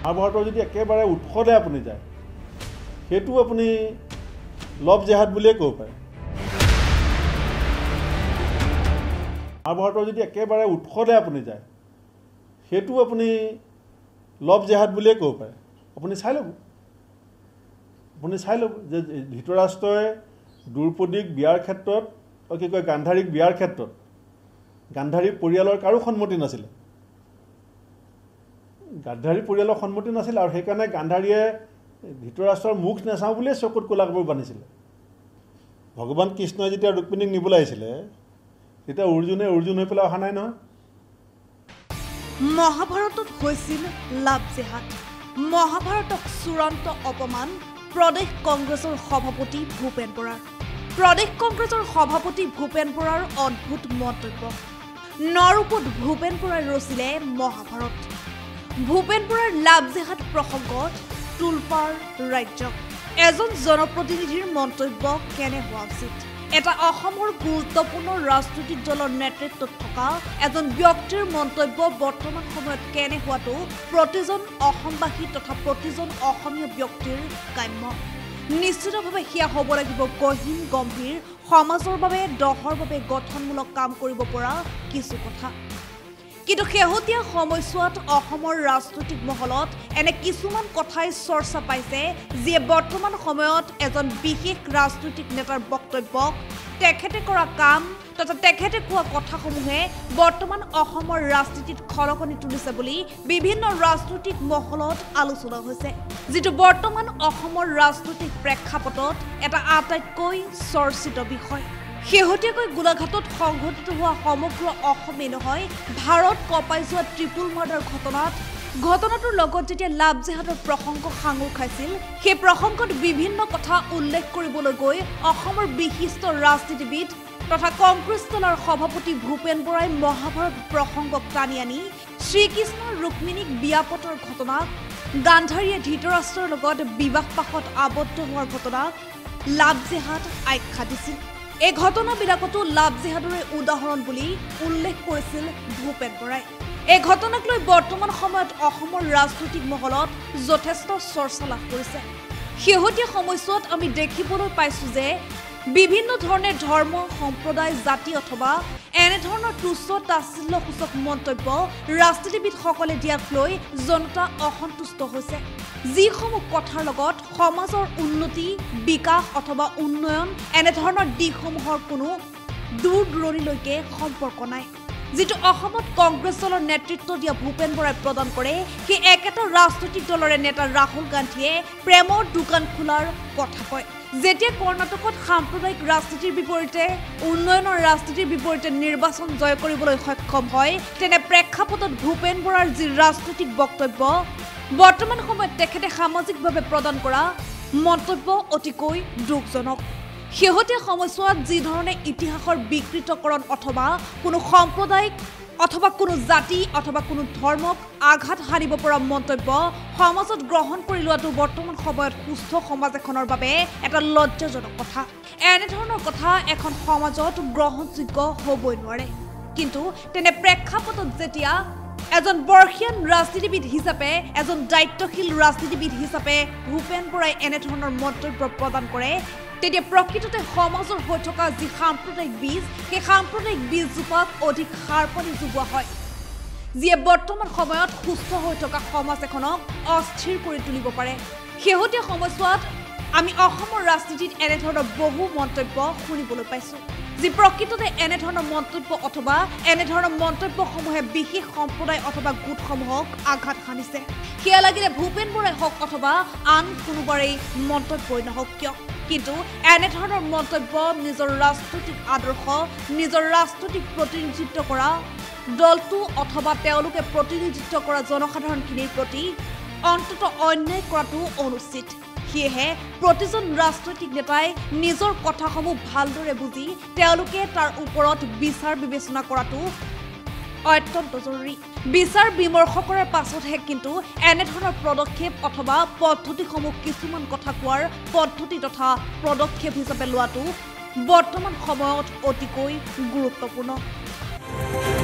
মহাভাৰতৰ যদি একেবাৰে উৎসলে আপুনি যায় সেইটো আপুনি লভ জেহাদ বুলিয়ে ক'ব পাৰে মহাভাৰতৰ যদি একেবাৰে উৎসলে আপুনি যায় সেইটো আপুনি লভ জেহাদ বুলিয়ে ক'ব পাৰে আপুনি চাই ল'ব যে ধৃতৰাষ্ট্ৰই দ্ৰৌপদীক বিয়াৰ ক্ষেত্ৰত কি কয় গান্ধাৰীক বিয়াৰ ক্ষেত্ৰত গান্ধাৰীৰ পৰিয়ালৰ কাৰো সন্মতি নাছিল গান্ধাৰীৰ পৰিয়ালৰ সন্মতি নাছিল আৰু সেইকাৰণে গান্ধাৰীয়ে ধৃতৰাষ্ট্ৰৰ মুখ নেচাওঁ বুলিয়ে চকুত ক'লা কাপোৰ বান্ধিছিল ভগৱান কৃষ্ণই যেতিয়া ৰুক্মিণীক নিবলৈ আহিছিলে তেতিয়া অৰ্জুন হৈ পেলাই অহা নাই নহয় মহাভাৰতত হৈছিল লাভ জেহাদ মহাভাৰতক চূড়ান্ত অপমান প্ৰদেশ কংগ্ৰেছৰ সভাপতি ভূপেন বৰাৰ প্ৰদেশ কংগ্ৰেছৰ সভাপতি ভূপেন বৰাৰ অদ্ভুত মন্তব্য নৰূপত ভূপেন বৰাই ৰচিলে মহাভাৰত ভূপেন বৰাৰ লাভ জেহাদ প্ৰসংগত তুলপাৰ ৰাজ্য এজন জনপ্ৰতিনিধিৰ মন্তব্য কেনে হোৱা উচিত এটা অসমৰ গুৰুত্বপূৰ্ণ ৰাজনৈতিক দলৰ নেতৃত্বত থকা এজন ব্যক্তিৰ মন্তব্য বৰ্তমান সময়ত কেনে হোৱাটো প্ৰতিজন অসমবাসী তথা প্ৰতিজন অসমীয়া ব্যক্তিৰ কাম্য নিশ্চিতভাৱে সেয়া হ'ব লাগিব গহীন গম্ভীৰ সমাজৰ বাবে দহৰ বাবে গঠনমূলক কাম কৰিব পৰা কিছু কথা কিন্তু শেহতীয়া সময়ছোৱাত অসমৰ ৰাজনৈতিক মহলত এনে কিছুমান কথাই চৰ্চা পাইছে যিয়ে বৰ্তমান সময়ত এজন বিশেষ ৰাজনৈতিক নেতাৰ বক্তব্যক তেখেতে কৰা কাম তথা তেখেতে কোৱা কথাসমূহে বৰ্তমান অসমৰ ৰাজনীতিত খলকনি তুলিছে বুলি বিভিন্ন ৰাজনৈতিক মহলত আলোচনা হৈছে যিটো বৰ্তমান অসমৰ ৰাজনৈতিক প্ৰেক্ষাপটত এটা আটাইতকৈ চৰ্চিত বিষয় শেহতীয়াকৈ গোলাঘাটত সংঘটিত হোৱা সমগ্ৰ অসমে নহয় ভাৰত কঁপাই যোৱা ট্ৰিপুল মাৰ্ডাৰ ঘটনাটোৰ লগত যেতিয়া লাভ জেহাদৰ প্ৰসংগ সাঙুৰ খাইছিল সেই প্ৰসংগত বিভিন্ন কথা উল্লেখ কৰিবলৈ গৈ অসমৰ বিশিষ্ট ৰাজনীতিবিদ তথা কংগ্ৰেছ দলৰ সভাপতি ভূপেন বৰাই মহাভাৰত প্ৰসংগক টানি আনি শ্ৰীকৃষ্ণ ৰুক্মিণীক বিয়া পতাৰ ঘটনাক গান্ধাৰীয়ে ধৃতৰাষ্ট্ৰৰ লগত বিবাহপাশত আবদ্ধ হোৱাৰ ঘটনাক লাভ জেহাদ আখ্যা দিছিল এই ঘটনাবিলাকতো লাভ জেহাদৰে উদাহৰণ বুলি উল্লেখ কৰিছিল ভূপেন বৰাই এই ঘটনাক লৈ বৰ্তমান সময়ত অসমৰ ৰাজনৈতিক মহলত যথেষ্ট চৰ্চা লাভ কৰিছে শেহতীয়া সময়ছোৱাত আমি দেখিবলৈ পাইছো যে বিভিন্ন ধৰণে ধৰ্ম সম্প্ৰদায় জাতি অথবা এনে ধৰণৰ তুচ্ছ তাচ্ছিল্যসূচক মন্তব্য ৰাজনীতিবিদসকলে দিয়াক লৈ জনতা অসন্তুষ্ট হৈছে যিসমূহ কথাৰ লগত সমাজৰ উন্নতি বিকাশ অথবা উন্নয়ন এনে ধৰণৰ দিশসমূহৰ কোনো দূৰ দূৰণিলৈকে সম্পৰ্ক নাই যিটো অসমত কংগ্ৰেছ দলৰ নেতৃত্ব দিয়া ভূপেন বৰাই প্ৰদান কৰে সেই একেটা ৰাজনৈতিক দলৰে নেতা ৰাহুল গান্ধীয়ে প্ৰেমৰ দোকান খোলাৰ কথা কয় যেতিয়া কৰ্ণাটকত সাম্প্ৰদায়িক ৰাজনীতিৰ বিপৰীতে উন্নয়নৰ ৰাজনীতিৰ বিপৰীতে নিৰ্বাচন জয় কৰিবলৈ সক্ষম হয় তেনে প্ৰেক্ষাপটত ভূপেন বৰাৰ যি ৰাজনৈতিক বক্তব্য বৰ্তমান সময়ত তেখেতে সামাজিকভাৱে প্ৰদান কৰা মন্তব্য অতিকৈ দুখজনক শেহতীয়া সময়ছোৱাত যি ধৰণে ইতিহাসৰ বিকৃতকৰণ অথবা কোনো সম্প্ৰদায়িক অথবা কোনো জাতি অথবা কোনো ধৰ্মক আঘাত হানিব পৰা মন্তব্য সমাজত গ্ৰহণ কৰি লোৱাটো বৰ্তমান সময়ত সুস্থ সমাজ এখনৰ বাবে এটা লজ্জাজনক কথা এনে ধৰণৰ কথা এখন সমাজত গ্ৰহণযোগ্য হ'বই নোৱাৰে কিন্তু তেনে প্ৰেক্ষাপটত যেতিয়া এজন বৰ্ষীয়ান ৰাজনীতিবিদ হিচাপে এজন দায়িত্বশীল ৰাজনীতিবিদ হিচাপে ভূপেন বৰাই এনে ধৰণৰ মন্তব্য প্ৰদান কৰে তেতিয়া প্ৰকৃততে সমাজৰ হৈ থকা যি সাম্প্ৰদায়িক বীজ সেই সাম্প্ৰদায়িক বীজজোপাক অধিক সাৰ পানী যোগোৱা হয় যিয়ে বৰ্তমান সময়ত সুস্থ হৈ থকা সমাজ এখনক অস্থিৰ কৰি তুলিব পাৰে শেহতীয়া সময়ছোৱাত আমি অসমৰ ৰাজনীতিত এনে ধৰণৰ বহু মন্তব্য শুনিবলৈ পাইছো যি প্ৰকৃততে এনে ধৰণৰ মন্তব্য অথবা এনে ধৰণৰ মন্তব্যসমূহে বিশেষ সম্প্ৰদায় অথবা গোটসমূহক আঘাত হানিছে সেয়া লাগিলে ভূপেন বৰাই হওক অথবা আন কোনোবাৰেই মন্তব্যই নহওক কিয় কিন্তু এনে ধৰণৰ মন্তব্য নিজৰ ৰাজনৈতিক আদৰ্শ নিজৰ ৰাজনৈতিক প্ৰতিনিধিত্ব কৰা দলটো অথবা তেওঁলোকে প্ৰতিনিধিত্ব কৰা জনসাধাৰণখিনিৰ প্ৰতি অন্তত অন্যায় কৰাটো অনুচিত সেয়েহে প্ৰতিজন ৰাজনৈতিক নেতাই নিজৰ কথাসমূহ ভালদৰে বুজি তেওঁলোকে তাৰ ওপৰত বিচাৰ বিবেচনা কৰাটো অত্যন্ত জৰুৰী বিচাৰ বিমৰ্শ কৰাৰ পাছতহে কিন্তু এনে ধৰণৰ পদক্ষেপ অথবা পদ্ধতিসমূহ কিছুমান কথা কোৱাৰ পদ্ধতি তথা পদক্ষেপ হিচাপে লোৱাটো বৰ্তমান সময়ত অতিকৈ গুৰুত্বপূৰ্ণ